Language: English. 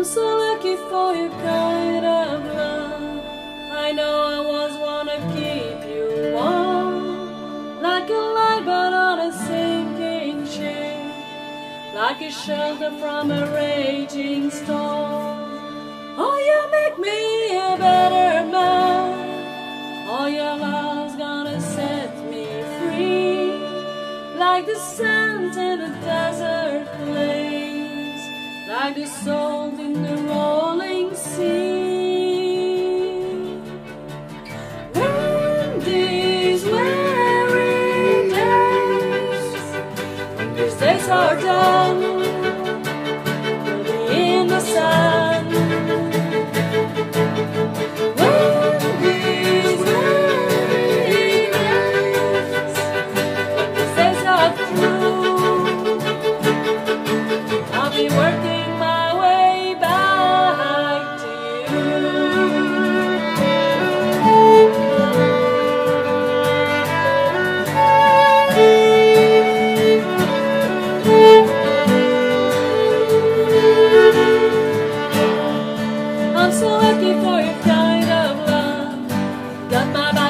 so lucky for your kind of love. I know I was wanna keep you warm, like a light but on a sinking ship, like a shelter from a raging storm. Oh, you make me a better man. Oh, your love's gonna set me free, like the sand in a desert place, like the salt in the rolling sea. When these weary days, when these days are done, we'll be in the sun. When these weary days, when these days are through, I'll be working my way back to I'm so lucky for your kind of love. Got my